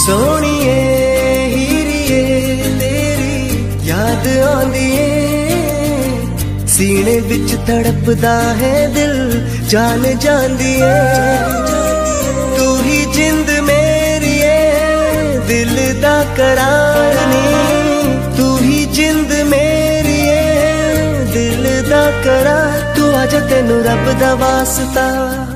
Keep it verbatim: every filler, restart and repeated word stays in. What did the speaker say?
सोहणीए हीरीए तेरी याद आंदी ए सीने विच तड़पदा है दिल जान जांदी ए तू ही जिंद मेरी ए दिल दा करार नी तू ही जिंद मेरी ए दिल दा करार तू आजा तेनू रब दा वास्ता